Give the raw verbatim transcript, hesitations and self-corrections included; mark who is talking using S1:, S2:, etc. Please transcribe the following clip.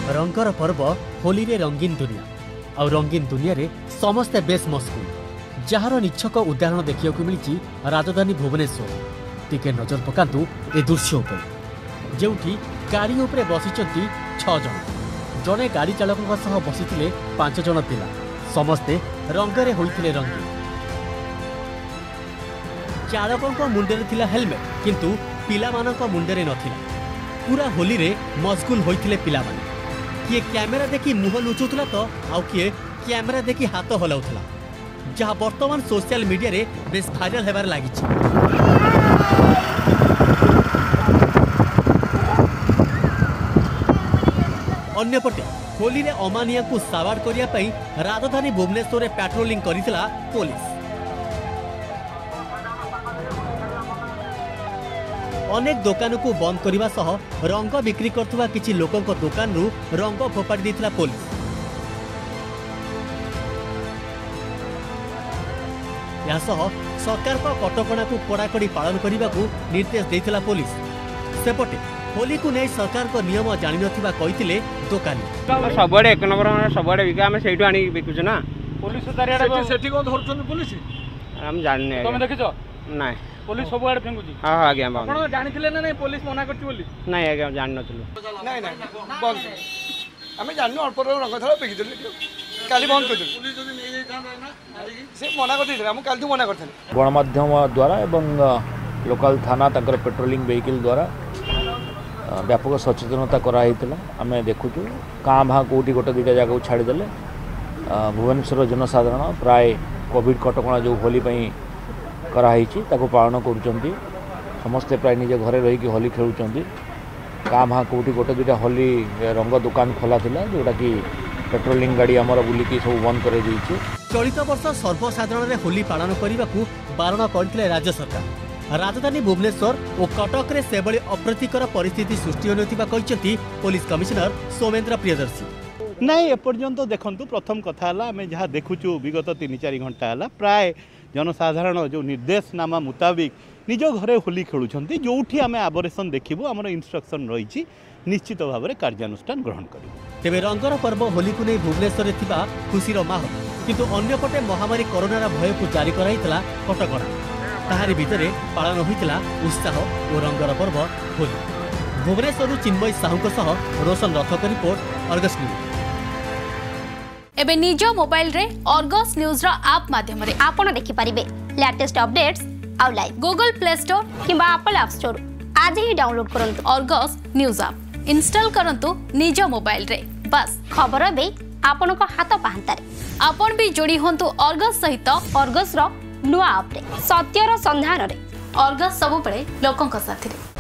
S1: रंगर पर्व होली रे रंगीन दुनिया और रंगीन दुनिया रे समस्ते बेस मस्कुल जार निछक उदाहरण देखा मिली राजधानी भुवनेश्वर। टिके नजर पकातु ए दृश्य उपर जेउठी गाड़ी उपरे बसिचंती छ जण जड़े गाड़ी चालकों सह बसिथिले पांच जण पिला समस्ते रंगरे होइथिले रंगीन। चालकों मुंडरे थिला हेलमेट किंतु पिलामानक मुंडरे नथिला। पूरा होली रे मशगुल होइथिले पिलामाने। किए कैमेरा देखि मुह लुचुथला तो आउ किए कैमेरा देखि हाथ हलाउथला जहाँ वर्तमान सोशल मीडिया रे बेस भाइराल हेबार लागिछि। अन्यपटे होली रे अमानिया को सावार करिया पई राजधानी भुवनेश्वर रे पेट्रोलिंग करितला पुलिस। अनेक दुकान को बंद करने सह रंग बिक्री करथुवा किछि लोकंक दुकान रु रंग फोपाड़ी देथिला पुलिस। या सह सरकार को कटकणा को कड़ाकड़ी पालन करने को निर्देश देथिला पुलिस। सेपटे होली को नहीं सरकार को नियम जानि नथिबा कहिथिले दुकानी।
S2: सबडे एक नंबर सबडे बिका हम सेठु आनी बिकुछ ना।
S3: पुलिस तारियाडे सेठी को धरछन पुलिस
S2: हम जानने
S3: तुम देखिछो
S2: नाही
S3: पुलिस सब आड़े फेंगुची।
S2: हां हां आज्ञा बाबू
S3: आपण जानिथिले ना नहीं पुलिस मना करछि बोली
S2: नाही आज्ञा जान नथिलु।
S4: नाही नाही बंद हमें जाननु अल्प रंग थला पेकी देली काली बंद कर देली। पुलिस जदी नै नै थान ना से मना कर देली हम काल तू मना करथन।
S5: गणमाध्यम द्वारा एवं लोकल थाना तकर पेट्रोलिंग व्हीकल द्वारा व्यापक सचेतनता कराइला। आम देखुचु काँ भाँ कौटी गोटे दुईटा जगह छाड़देले भुवनेश्वर जनसाधारण प्राय कोविड कटकणा जो होली कराई पालन कर समस्ते प्राय निजे घरे रही होली खेलुंट। काँ भाँ कौटी गोटे दुईटा होली रंग दुकान खोला थिला जोटा कि पेट्रोलिंग गाड़ी आमर बुलिकी सब बंद कर देइछि।
S1: चलित वर्ष सर्वसाधारण रे होली पालन करने को बारण करथिले राज्य सरकार। राजधानी भुवनेश्वर और कटक रे सेबली अप्रतिकर परिस्थिति सृष्टि होनथिबा कहिसेंती पुलिस कमिश्नर सोमेन्द्र प्रियदर्शी।
S6: नहीं एपर्यंत देखंतु प्रथम कथा हला आमे जहाँ देखुचु विगत तीन चार घंटा हला प्राय जनसाधारण जो निर्देशनामा मुताबिक निज घरे होली खेलुछंती। जोठी आमे आबरेशन देखिबु हमर इंस्ट्रक्शन रहिछि निश्चित भाव में कार्यानुष्ठान ग्रहण करिबु।
S1: तेबे रंगर पर्व होली को नहीं भुवनेश्वर रे थिबा खुशीर माहौल किंतु अन्यपटे महामारी कोरोनार भय को जारी कराइतला कटकणा। ताहारी भितरे पालन होइतला उत्साह और रंगर पर्व होली। भुवनेश्वर चिन्मय साहू सह रोशन रथक रिपोर्ट अर्गस न्यूज।
S7: एबे निज मोबाइल रे अर्गस न्यूज रा ऐप माध्यम रे आपण देखि परिबे लेटेस्ट अपडेट्स आ लाइव गूगल प्ले स्टोर किबा एप्पल ऐप स्टोर आज ही डाउनलोड करंतु अर्गस न्यूज ऐप इंस्टॉल करंतु निज मोबाइल रे। बस खबर बे आपण को हाथ पाहंता रे आपण भी जोड़ी होंतु अर्गस सहित अर्गस रो नुआ ऐप रे सत्यर संधान रे अर्गस सब पळे लोकंक साथी रे।